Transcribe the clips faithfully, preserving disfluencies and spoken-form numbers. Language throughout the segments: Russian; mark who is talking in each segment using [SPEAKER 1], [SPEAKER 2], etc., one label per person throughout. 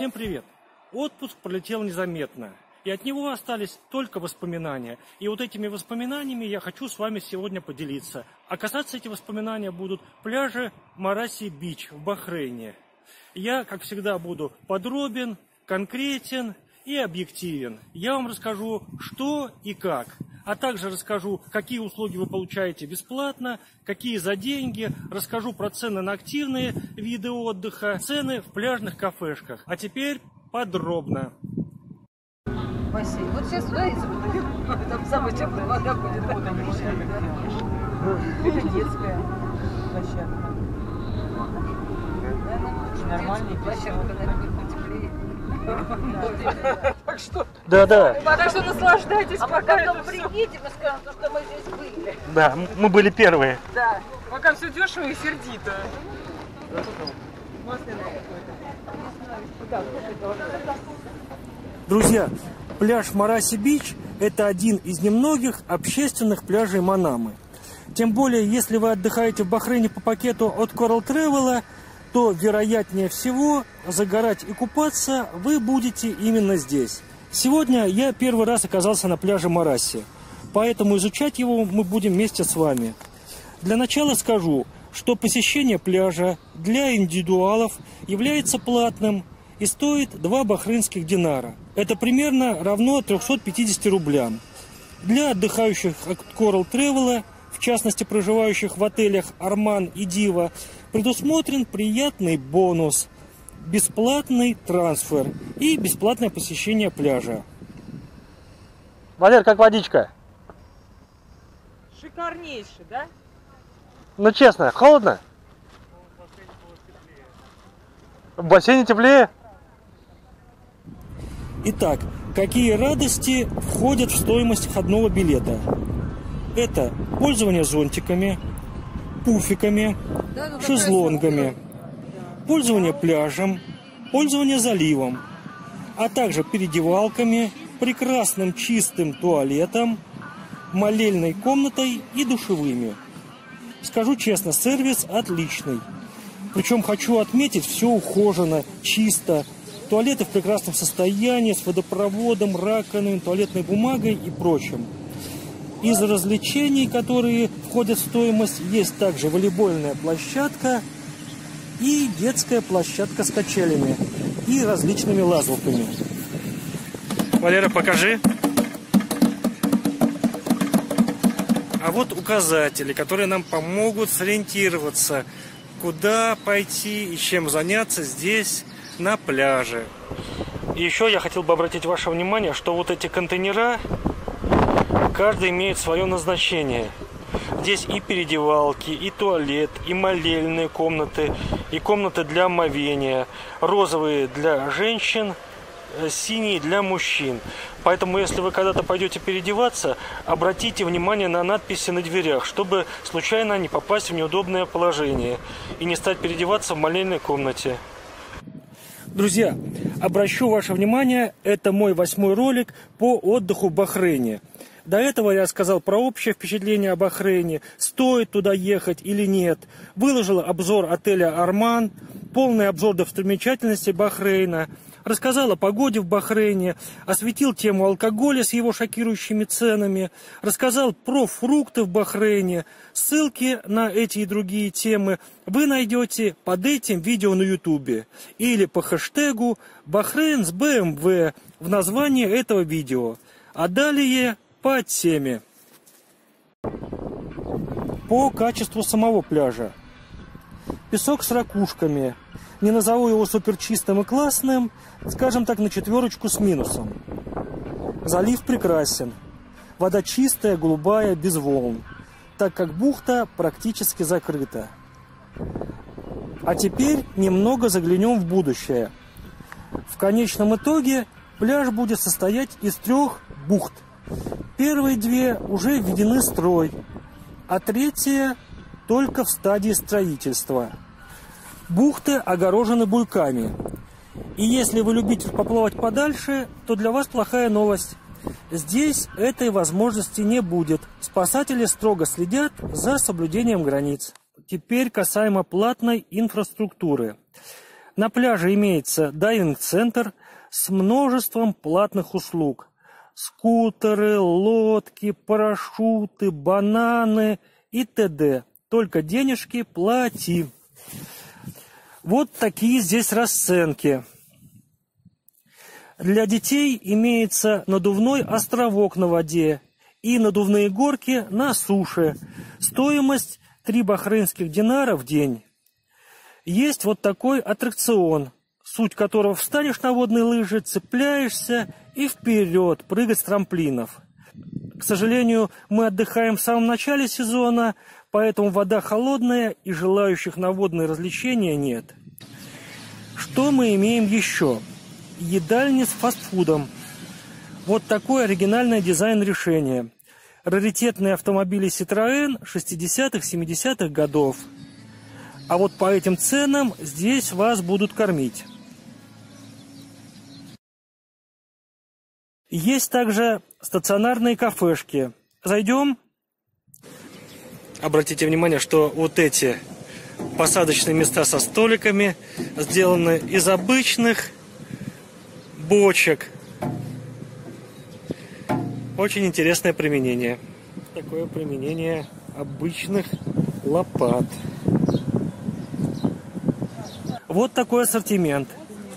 [SPEAKER 1] Всем привет! Отпуск пролетел незаметно, и от него остались только воспоминания. И вот этими воспоминаниями я хочу с вами сегодня поделиться. А касаться эти воспоминания будут пляжи Мараси-Бич в Бахрейне. Я, как всегда, буду подробен, конкретен и объективен. Я вам расскажу, что и как. А также расскажу, какие услуги вы получаете бесплатно, какие за деньги. Расскажу про цены на активные виды отдыха, цены в пляжных кафешках. А теперь подробно.
[SPEAKER 2] Бассейн. Вот сейчас туда и там самая теплая вода будет. Это детская площадка. Нормальная площадка, наверное, будет потеплее. Так что,
[SPEAKER 1] да, да.
[SPEAKER 2] так что наслаждайтесь. А пока потом приедем и скажем, что мы здесь были.
[SPEAKER 1] Да, мы были первые.
[SPEAKER 2] Да.
[SPEAKER 3] Пока все дешево и сердито.
[SPEAKER 1] Друзья, пляж Мараси-Бич – это один из немногих общественных пляжей Манамы. Тем более, если вы отдыхаете в Бахрейне по пакету от Coral Travel, то, вероятнее всего, загорать и купаться вы будете именно здесь. Сегодня я первый раз оказался на пляже Мараси, поэтому изучать его мы будем вместе с вами. Для начала скажу, что посещение пляжа для индивидуалов является платным и стоит два бахрейнских динара. Это примерно равно трёмстам пятидесяти рублям. Для отдыхающих от Coral Travel, в частности проживающих в отелях Арман и Дива, предусмотрен приятный бонус – бесплатный трансфер и бесплатное посещение пляжа. Валер, как водичка?
[SPEAKER 3] Шикарнейший, да?
[SPEAKER 1] Ну честно, холодно? В бассейне теплее? Итак, какие радости входят в стоимость входного билета? Это пользование зонтиками, пуфиками, шезлонгами, пользование пляжем, пользование заливом, а также переодевалками, прекрасным чистым туалетом, молельной комнатой и душевыми. Скажу честно, сервис отличный. Причем хочу отметить, все ухожено, чисто. Туалеты в прекрасном состоянии, с водопроводом, раковиной, туалетной бумагой и прочим. Из развлечений, которые входят в стоимость, есть также волейбольная площадка и детская площадка с качелями и различными лазалками. Валера, покажи. А вот указатели, которые нам помогут сориентироваться, куда пойти и чем заняться здесь, на пляже. И еще я хотел бы обратить ваше внимание, что вот эти контейнера, каждый имеет свое назначение. Здесь и переодевалки, и туалет, и молельные комнаты, и комнаты для омовения. Розовые для женщин, синие для мужчин. Поэтому, если вы когда-то пойдете переодеваться, обратите внимание на надписи на дверях, чтобы случайно не попасть в неудобное положение и не стать переодеваться в молельной комнате. Друзья, обращу ваше внимание, это мой восьмой ролик по отдыху в Бахрейне. До этого я сказал про общее впечатление о Бахрейне, стоит туда ехать или нет. Выложил обзор отеля «Арман», полный обзор достопримечательностей Бахрейна. Рассказал о погоде в Бахрейне, осветил тему алкоголя с его шокирующими ценами, рассказал про фрукты в Бахрейне. Ссылки на эти и другие темы вы найдете под этим видео на ютубе или по хэштегу «Бахрейн с бэ эм вэ» в названии этого видео. А далее по теме. По качеству самого пляжа. Песок с ракушками. Не назову его суперчистым и классным, скажем так, на четверочку с минусом. Залив прекрасен. Вода чистая, голубая, без волн, так как бухта практически закрыта. А теперь немного заглянем в будущее. В конечном итоге пляж будет состоять из трех бухт. Первые две уже введены в строй, а третья только в стадии строительства. Бухты огорожены буйками. И если вы любите поплавать подальше, то для вас плохая новость. Здесь этой возможности не будет. Спасатели строго следят за соблюдением границ. Теперь касаемо платной инфраструктуры. На пляже имеется дайвинг-центр с множеством платных услуг. Скутеры, лодки, парашюты, бананы и т.д. Только денежки плати. Вот такие здесь расценки. Для детей имеется надувной островок на воде и надувные горки на суше. Стоимость три бахрейнских динара в день. Есть вот такой аттракцион, суть которого встанешь на водные лыжи, цепляешься и вперед прыгать с трамплинов. К сожалению, мы отдыхаем в самом начале сезона, поэтому вода холодная и желающих на водные развлечения нет. Что мы имеем еще? Едальни с фастфудом. Вот такое оригинальное дизайн-решение. Раритетные автомобили Citroën шестидесятых-семидесятых годов. А вот по этим ценам здесь вас будут кормить. Есть также стационарные кафешки. Зайдем? Обратите внимание, что вот эти посадочные места со столиками сделаны из обычных бочек. Очень интересное применение. Такое применение обычных лопат. Вот такой ассортимент.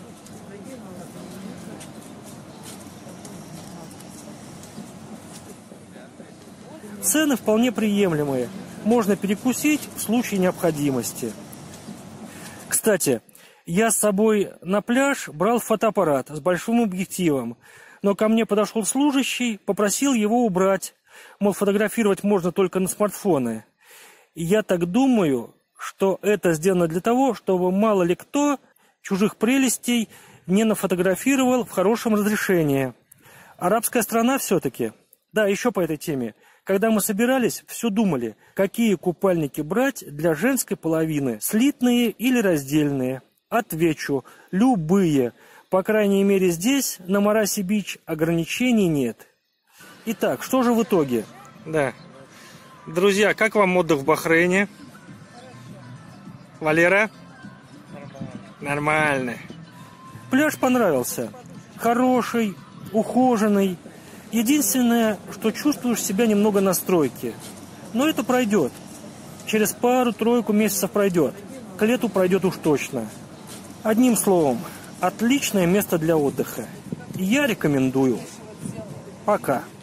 [SPEAKER 1] Цены вполне приемлемые. Можно перекусить в случае необходимости. Кстати, я с собой на пляж брал фотоаппарат с большим объективом. Но ко мне подошел служащий, попросил его убрать. Мол, фотографировать можно только на смартфоны. И я так думаю, что это сделано для того, чтобы мало ли кто чужих прелестей не нафотографировал в хорошем разрешении. Арабская страна все-таки. Да, еще по этой теме. Когда мы собирались, все думали, какие купальники брать для женской половины, слитные или раздельные. Отвечу, любые. По крайней мере здесь, на Мараси-Бич, ограничений нет. Итак, что же в итоге? Да. Друзья, как вам отдых в Бахрейне? Валера? Нормально. Пляж понравился. Хороший, ухоженный. Единственное, что чувствуешь себя немного на стройке. Но это пройдет. Через пару-тройку месяцев пройдет. К лету пройдет уж точно. Одним словом, отличное место для отдыха. Я рекомендую. Пока.